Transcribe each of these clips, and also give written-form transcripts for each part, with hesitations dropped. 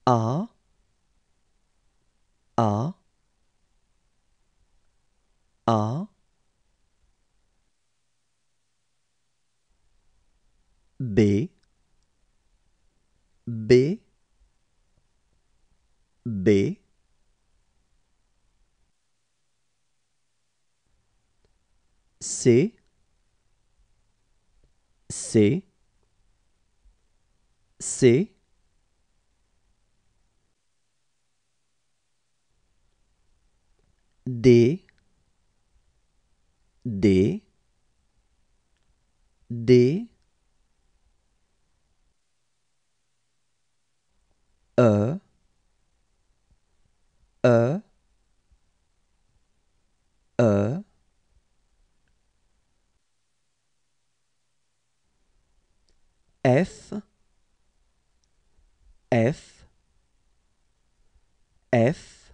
A, A, A, B, B, B, C, C, C, D, D, D, E, E, E, F, F, F,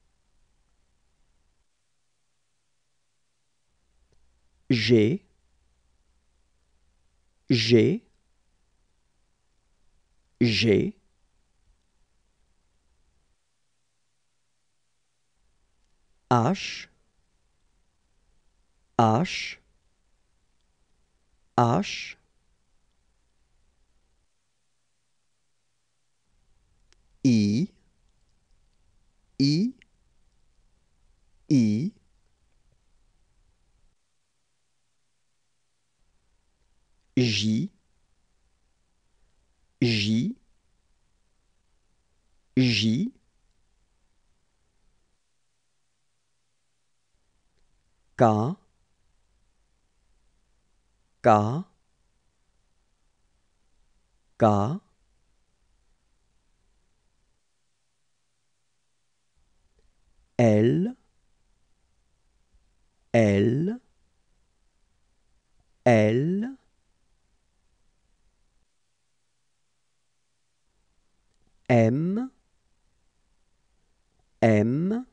G, G, G, H, H, H, I, I, I, J, J, J, K, K, K, L, L, L, M, M,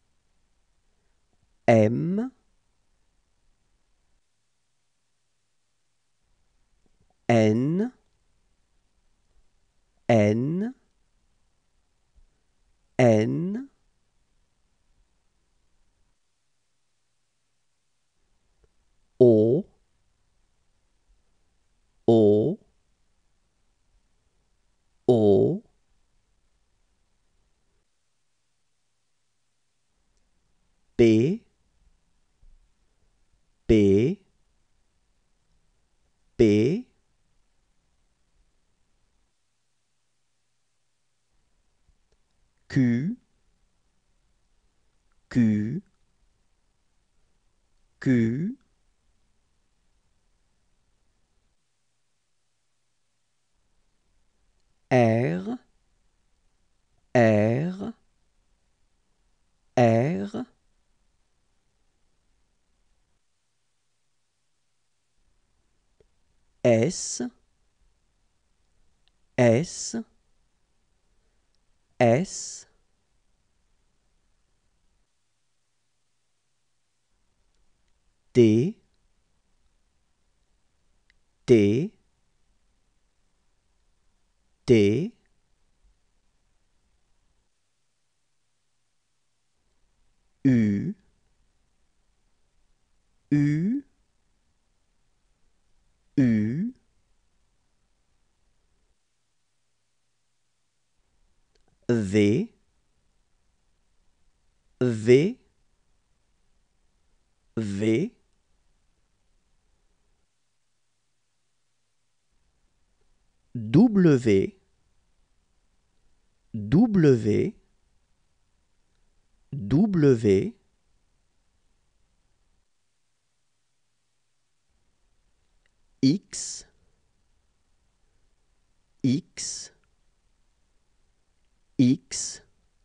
M, N, N, N, O, O, O, P, P, P, Q, Q, Q, R, R, R, S, S, S, T, T, T, U, U, U, V, V, V, W, W, W, X, X, X,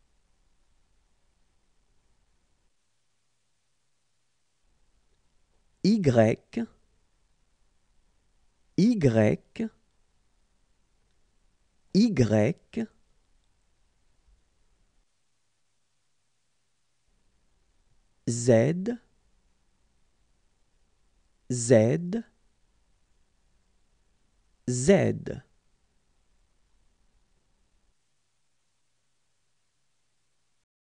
Y, Y, Y, Z, Z, Z.